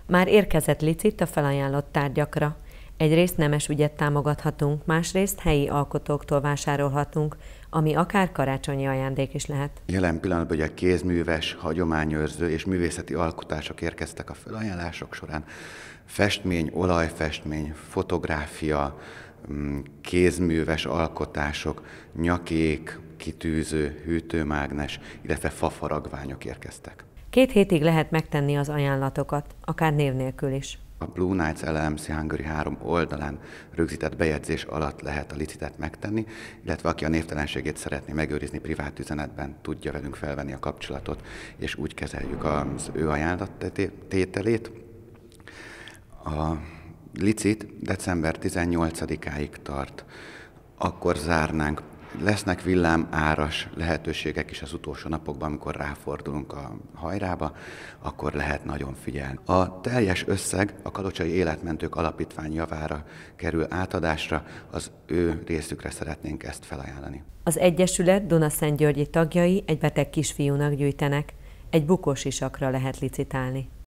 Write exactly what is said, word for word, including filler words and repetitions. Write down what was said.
Már érkezett licit a felajánlott tárgyakra. Egyrészt nemes ügyet támogathatunk, másrészt helyi alkotóktól vásárolhatunk, ami akár karácsonyi ajándék is lehet. Jelen pillanatban ugye kézműves, hagyományőrző és művészeti alkotások érkeztek a felajánlások során. Festmény, olajfestmény, fotográfia, kézműves alkotások, nyakék, kitűző, hűtőmágnes, illetve fafaragványok érkeztek. Két hétig lehet megtenni az ajánlatokat, akár név nélkül is. A Blue Nights el el em cé Hungary három oldalán rögzített bejegyzés alatt lehet a licitet megtenni, illetve aki a névtelenségét szeretné megőrizni privát üzenetben, tudja velünk felvenni a kapcsolatot, és úgy kezeljük az ő ajánlattételét. A licit december tizennyolcadikáig tart, akkor zárnánk. Lesznek villámáras lehetőségek is az utolsó napokban, amikor ráfordulunk a hajrába, akkor lehet nagyon figyelni. A teljes összeg a Kalocsai Életmentők Alapítvány javára kerül átadásra, az ő részükre szeretnénk ezt felajánlani. Az Egyesület Dunaszentgyörgyi tagjai egy beteg kisfiúnak gyűjtenek, egy bukósisakra lehet licitálni.